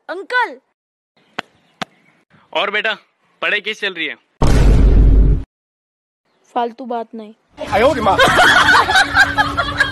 Uncle. और बेटा पढ़ाई कैसी चल रही है? फालतू बात नहीं।